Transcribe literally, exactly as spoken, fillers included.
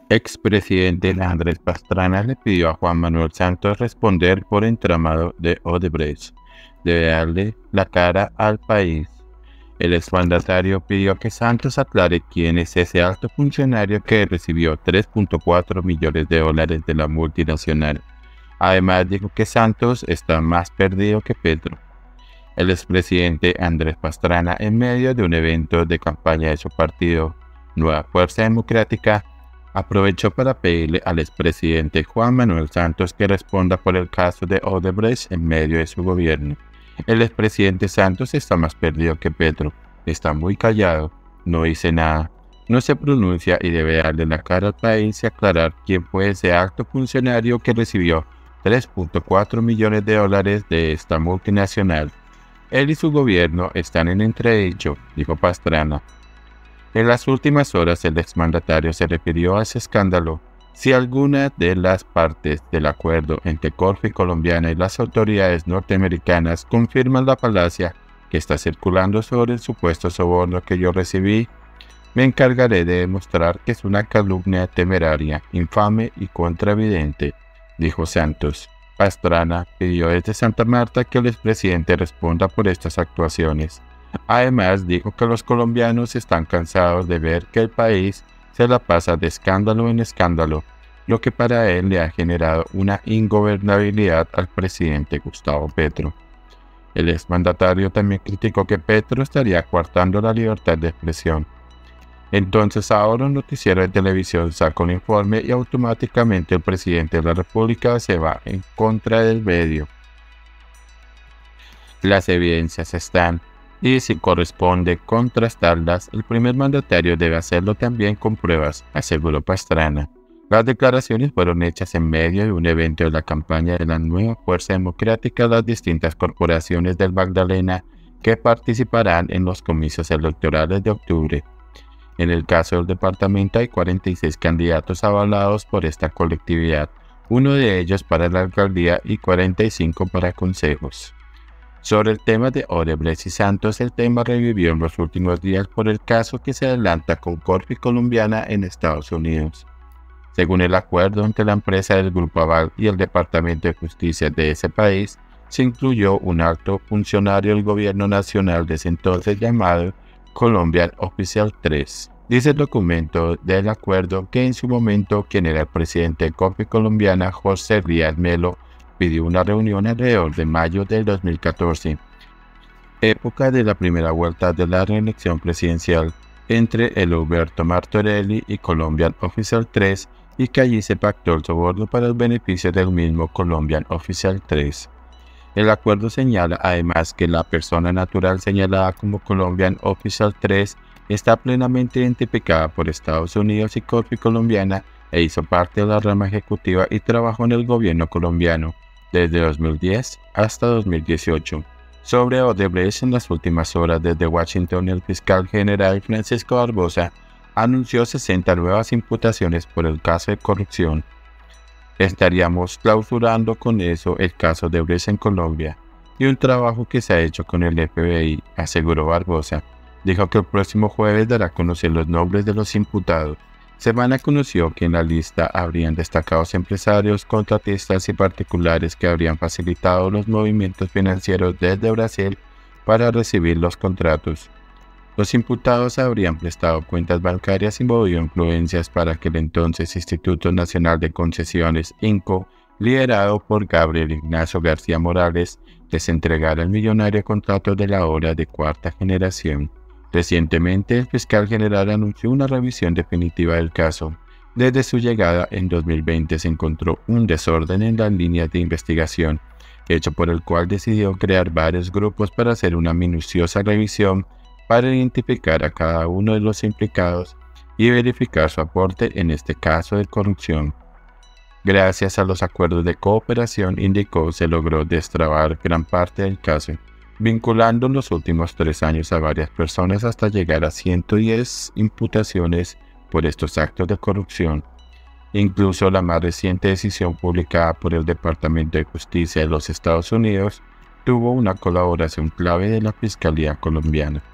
Expresidente Andrés Pastrana le pidió a Juan Manuel Santos responder por entramado de Odebrecht. Debe darle la cara al país. El exmandatario pidió que Santos aclare quién es ese alto funcionario que recibió tres punto cuatro millones de dólares de la multinacional. Además dijo que Santos está más perdido que Petro. El expresidente Andrés Pastrana, en medio de un evento de campaña de su partido Nueva Fuerza Democrática, aprovechó para pedirle al expresidente Juan Manuel Santos que responda por el caso de Odebrecht en medio de su gobierno. El expresidente Santos está más perdido que Petro, está muy callado, no dice nada, no se pronuncia y debe darle la cara al país y aclarar quién fue ese alto funcionario que recibió tres punto cuatro millones de dólares de esta multinacional. Él y su gobierno están en entredicho, dijo Pastrana. En las últimas horas el exmandatario se refirió a ese escándalo. Si alguna de las partes del acuerdo entre Corfo colombiana y las autoridades norteamericanas confirman la falacia que está circulando sobre el supuesto soborno que yo recibí, me encargaré de demostrar que es una calumnia temeraria, infame y contraevidente, dijo Santos. Pastrana pidió desde Santa Marta que el expresidente responda por estas actuaciones. Además, dijo que los colombianos están cansados de ver que el país se la pasa de escándalo en escándalo, lo que para él le ha generado una ingobernabilidad al presidente Gustavo Petro. El exmandatario también criticó que Petro estaría coartando la libertad de expresión. Entonces ahora un noticiero de televisión saca un informe y automáticamente el presidente de la República se va en contra del medio. Las evidencias están, y si corresponde contrastarlas, el primer mandatario debe hacerlo también con pruebas, aseguró Pastrana. Las declaraciones fueron hechas en medio de un evento de la campaña de la Nueva Fuerza Democrática a las distintas corporaciones del Magdalena que participarán en los comicios electorales de octubre. En el caso del departamento hay cuarenta y seis candidatos avalados por esta colectividad, uno de ellos para la alcaldía y cuarenta y cinco para consejos. Sobre el tema de Odebrecht y Santos, el tema revivió en los últimos días por el caso que se adelanta con Corfo colombiana en Estados Unidos. Según el acuerdo entre la empresa del Grupo Aval y el Departamento de Justicia de ese país, se incluyó un alto funcionario del gobierno nacional de ese entonces llamado Colombian Official tres. Dice el documento del acuerdo que en su momento quien era el presidente de Corfo colombiana, José Díaz Melo, pidió una reunión alrededor de mayo del dos mil catorce, época de la primera vuelta de la reelección presidencial entre el Huberto Martorelli y Colombian Official tres, y que allí se pactó el soborno para el beneficio del mismo Colombian Official tres. El acuerdo señala además que la persona natural señalada como Colombian Official tres está plenamente identificada por Estados Unidos y Corfo colombiana e hizo parte de la rama ejecutiva y trabajó en el gobierno colombiano desde dos mil diez hasta dos mil dieciocho. Sobre Odebrecht, en las últimas horas desde Washington, el fiscal general Francisco Barbosa anunció sesenta nuevas imputaciones por el caso de corrupción. Estaríamos clausurando con eso el caso de Odebrecht en Colombia y un trabajo que se ha hecho con el F B I, aseguró Barbosa. Dijo que el próximo jueves dará a conocer los nombres de los imputados. Semana conoció que en la lista habrían destacados empresarios, contratistas y particulares que habrían facilitado los movimientos financieros desde Brasil para recibir los contratos. Los imputados habrían prestado cuentas bancarias y movido influencias para que el entonces Instituto Nacional de Concesiones, INCO, liderado por Gabriel Ignacio García Morales, les entregara el millonario contrato de la obra de cuarta generación. Recientemente, el fiscal general anunció una revisión definitiva del caso. Desde su llegada en dos mil veinte se encontró un desorden en las líneas de investigación, hecho por el cual decidió crear varios grupos para hacer una minuciosa revisión para identificar a cada uno de los implicados y verificar su aporte en este caso de corrupción. Gracias a los acuerdos de cooperación, indicó, se logró destrabar gran parte del caso, vinculando en los últimos tres años a varias personas hasta llegar a ciento diez imputaciones por estos actos de corrupción. Incluso la más reciente decisión publicada por el Departamento de Justicia de los Estados Unidos tuvo una colaboración clave de la Fiscalía colombiana.